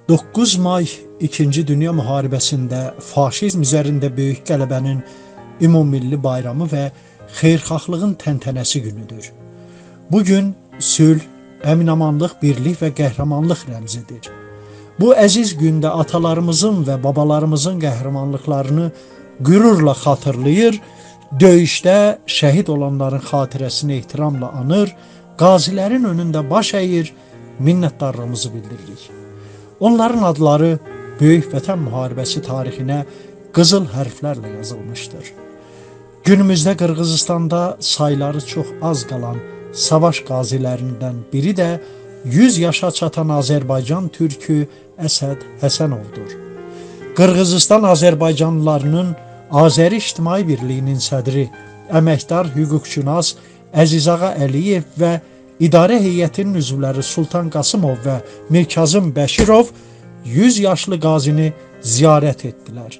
9 may 2. Dünya Müharibəsində faşizm üzərində böyük qələbənin ümummilli bayramı və xeyirxahlığın təntənəsi günüdür. Bu gün sülh, əminamanlıq, birlik və qəhrəmanlıq rəmzidir. Bu əziz gündə atalarımızın və babalarımızın qəhrəmanlıqlarını qürurla xatırlayır, döyüşdə şəhid olanların xatirəsini ehtiramla anır, qazilərin önündə baş əyir, minnətdarlığımızı bildiririk. Onların adları Böyük Vətən Müharibəsi tarixinə qızıl hərflərlə yazılmışdır. Günümüzdə Qırğızistanda sayları çox az qalan savaş qazilərindən biri də 100 yaşa çatan Azərbaycan türkü Əsəd Həsənovdur. Qırğızistan Azərbaycanlılarının Azəri İctimai Birliyinin sədri, əməkdar hüquqşünas Əzizağa Əliyev və İdarə heyətinin üzvləri Sultan Qasımov və Mirkazım Bəşirov 100 yaşlı qazini ziyarət etdilər.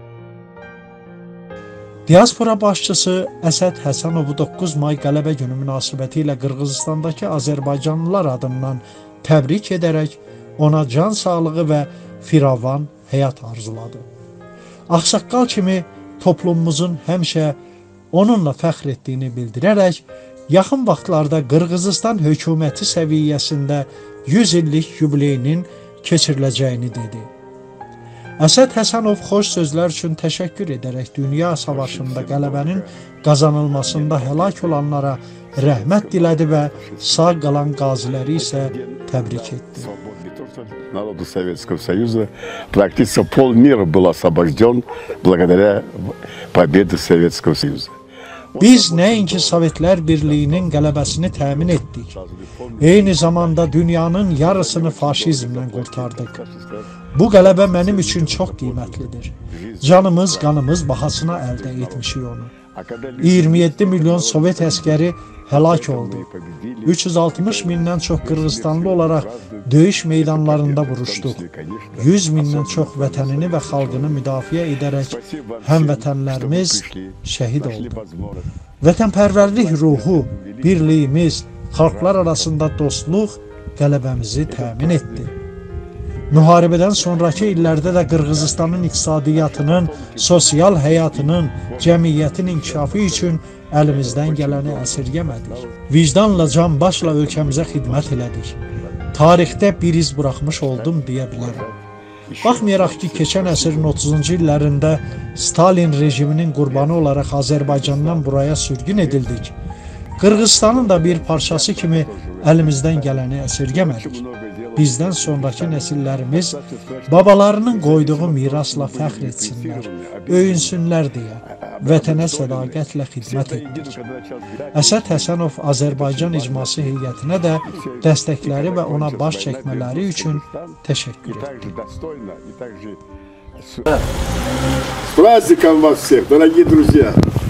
Diaspora başçısı Əsəd Həsənovu 9 may qələbə günü münasibəti ilə Qırğızistandakı Azərbaycanlılar adından təbrik edərək ona can sağlığı və firavan həyat arzuladı. Ağsaqqal kimi toplumumuzun həmişə onunla fəxr etdiyini bildirərək, yaxın vaxtlarda Qırğızistan hökuməti səviyyəsində 100 illik yubileyinin keçiriləcəyini dedi. Əsəd Həsənov xoş sözlər üçün təşəkkür edərək Dünya Savaşında qələbənin qazanılmasında həlak olanlara rəhmət dilədi və sağ qalan qaziləri isə təbrik etdi. Народу Советского Союза практически полмира был освобожден благодаря победе Советского Союза. Biz nəinki Sovetlər Birliyinin qələbəsini təmin etdik. Eyni zamanda dünyanın yarısını faşizmdən qurtardıq. Bu qələbə mənim üçün çox qiymətlidir. Canımız, qanımız bahasına əldə etmişik onu. 27 milyon Sovet əskəri həlak oldu. 360 mindən çox Qırğızstanlı olaraq döyüş meydanlarında vuruşduq. 100 mindən çox vətənini və xalqını müdafiə edərək həmvətənlərimiz şəhid oldu. Vətənpərvərlik ruhu, birliyimiz, xalqlar arasında dostluq qələbəmizi təmin etdi. Müharibədən sonraki illərdə də Qırğızistanın iqtisadiyyatının, sosial həyatının, cəmiyyətin inkişafı üçün əlimizdən gələni əsirgəmədik. Vicdanla, canbaşla ölkəmizə xidmət elədik. Tarixdə bir iz buraxmış oldum deyə bilərəm. Baxmayaraq ki, keçən əsrin 30-cu illərində Stalin rejiminin qurbanı olaraq Azərbaycandan buraya sürgün edildik. Qırğızistanın da bir parçası kimi əlimizdən gələni əsirgəmədik. Bizdən sonraki nəsillərimiz babalarının qoyduğu mirasla fəxr etsinlər, öyünsünlər deyə vətənə sədaqətlə xidmət etdik. Əsəd Həsənov Azərbaycan İcması heyətinə də dəstəkləri və ona baş çəkmələri üçün təşəkkür etdi. С праздником вас всех, дорогие друзья!